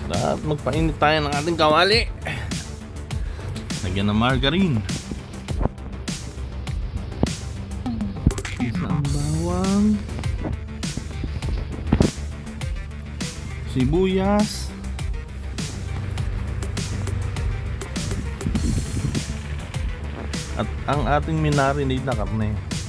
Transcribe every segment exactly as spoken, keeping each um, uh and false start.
At magpainit tayo ng ating kawali. Lagyan ng margarine. Isang bawang, sibuyas, at ang ating minarinate na karne.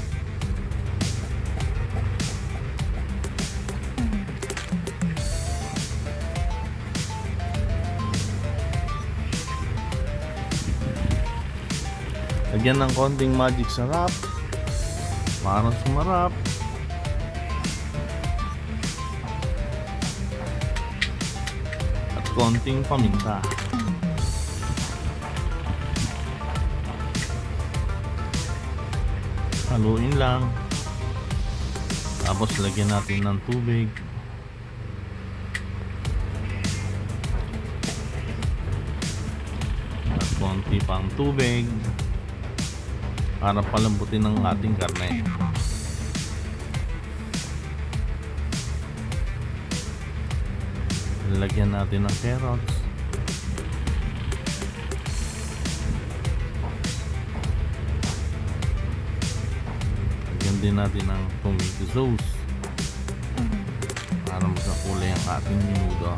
Lagyan ng konting magic sarap para sumarap. At konting paminta. Haluin lang. Tapos lagyan natin ng tubig. At konti pang tubig para palambutin ng ating karne. Lagyan natin ng carrots. Lagyan din natin ng tomato sauce para magkakulay ang ating menudo.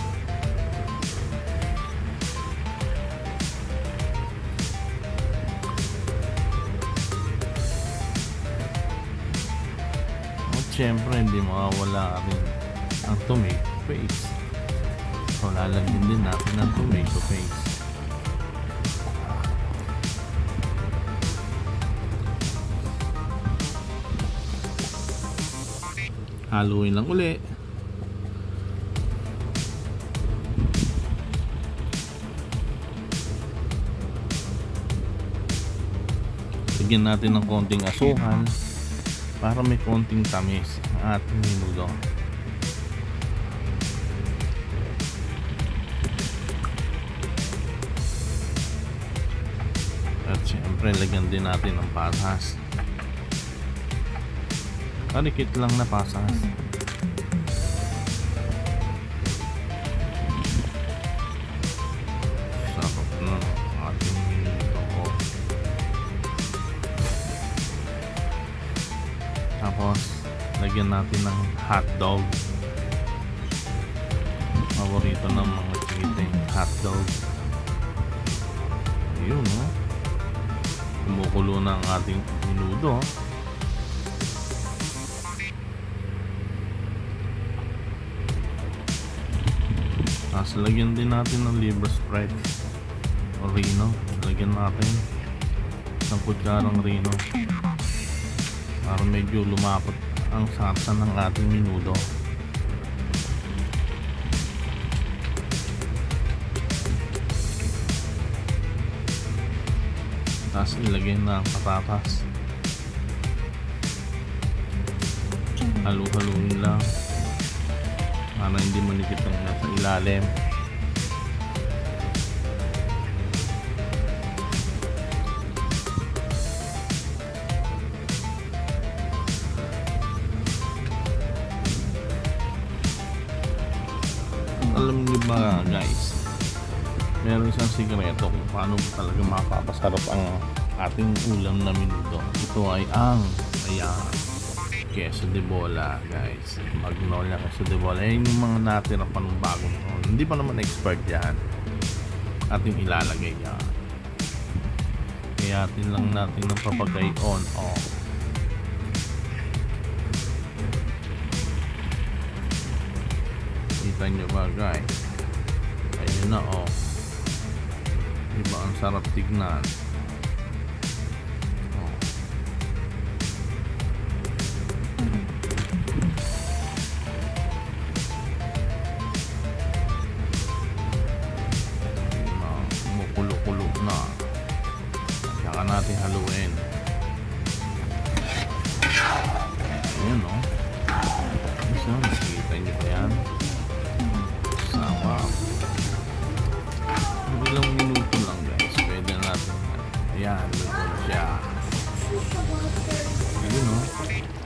Siyempre hindi mawawala rin ang tomato paste. So lalagyan din natin ang tomato paste. Haluin lang uli. Lagyan natin ng konting asukal para may konting tamis ang ating menudo. At siyempre lagyan din natin ng pasas. Kalikit lang na pasas. Sarap na ating menudo. Tapos lagyan natin ng hotdog. Paborito ng mga chikiting hotdog. Ayun, no? Kumukulo na ang ating menudo. Tapos lagyan din natin ng liver spread o rino. Lagyan natin isang kutsarang rino para medyo lumapot ang sarsa ng ating menudo. Tapos ilagay na ang patatas. Halu-haluin lang para hindi manikit ang nasa ilalim. Alam niyo ba guys, meron isang sikreto kung paano talaga mapapasarap ang ating ulam na menudo. Ito ay ang ayan, queso de bola guys. Magnolia queso de bola. Yan yung mga natira pa nung bagong noon. Hindi pa naman expert yan. Ating ilalagay yan. Kaya atin lang natin ng papagay on off. Kita nyo ba guys? Ayun na oh. Diba ang sarap tignan. Oh. Diba, kumukulo-kulo na. Saka natin haluin. Ayun oh. Isa, nakikita nyo ba yan? Sama. Ilang minuto lang guys, pwede natin. Ayan, luto na siya. Ayun o.